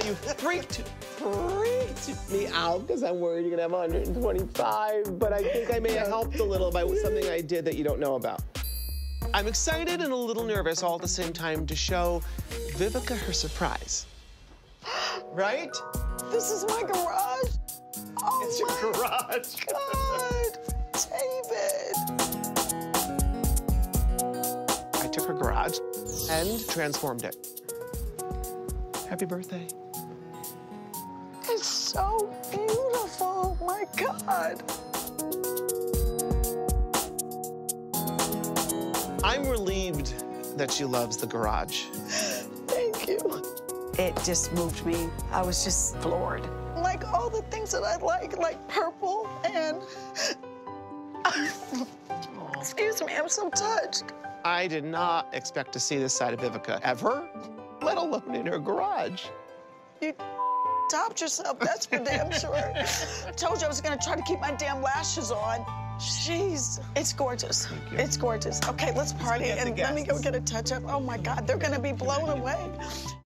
You freaked me out because I'm worried you're gonna have 125, but I think I may have helped a little by something I did that you don't know about. I'm excited and a little nervous all at the same time to show Vivica her surprise. Right? This is my garage. Oh, it's your garage. God, David. I took her garage and transformed it. Happy birthday. It's so beautiful, my God. I'm relieved that she loves the garage. Thank you. It just moved me. I was just floored. Like all the things that I like purple and... Excuse me, I'm so touched. I did not expect to see this side of Vivica ever, let alone in her garage. You topped yourself, that's for damn sure. I told you I was gonna try to keep my damn lashes on. Jeez, it's gorgeous. It's gorgeous. Okay, let's party and let me go get a touch-up. Oh my God, they're gonna be blown away.